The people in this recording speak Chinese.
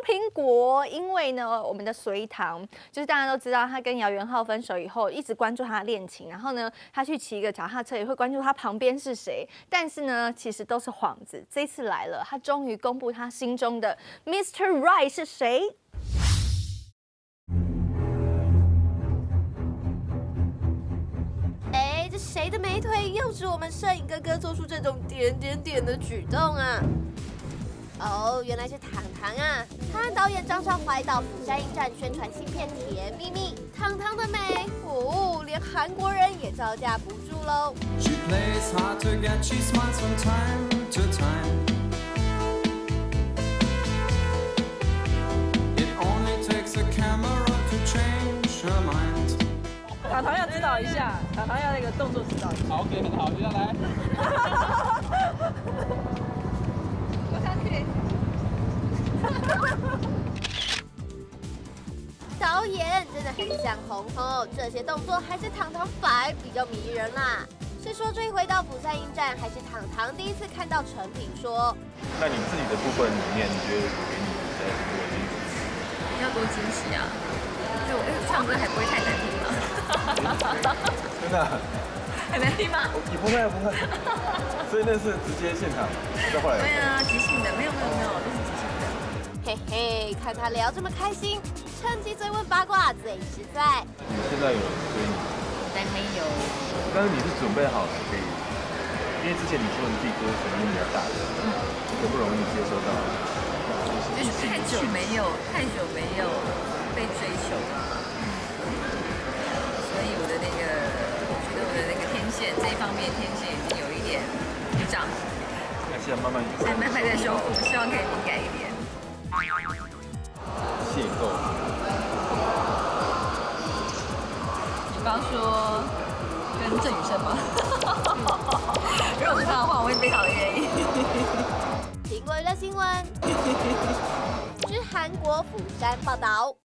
苹果，因为呢，我们的隋唐就是大家都知道，他跟姚元浩分手以后，一直关注他的恋情，然后呢，他去骑一个脚踏车也会关注他旁边是谁，但是呢，其实都是幌子。这次来了，他终于公布他心中的 Mr. Right 是谁。 这谁的美腿诱使我们摄影哥哥做出这种点点点的举动啊？哦，原来是糖糖啊！他和导演张少怀到釜山影展宣传新片《甜蜜蜜》，糖糖的美哦，连韩国人也招架不住喽。 She plays hard to get, she smiles from time to time. It only takes a camera to change her mind. 糖糖要指导一下，糖糖要那个动作指导一下。 好，OK， 很好，接下来。 我上去。 导演真的很想红哦，这些动作还是糖糖摆比较迷人啦。是说这一回到釜山影展，还是糖糖第一次看到成品说？ 那你自己的部分里面，你觉得我给你的多惊喜？ 比较多惊喜啊！就唱歌还不会太难听吗？ 真的？ 很难听吗？ 你不会啊，不会。所以那是直接现场，再后来。 对啊，即兴的，没有，都是即兴的。 嘿嘿，看他聊这么开心，趁机追问八卦最实在。 你现在有追你？ 男朋友。 但是你是准备好了可以，因为之前你说你自己歌声音比较大的，就不容易接受到。 就是太久没有被追求了嘛，所以我觉得我的那个天线这一方面天线已经有一点故障， 那现在慢慢在修复，希望可以敏感一点。 邂逅。 比方说跟郑宇盛吗？如果是他的话，我会非常的愿意。 苹果娱乐新闻，据韩国釜山报道。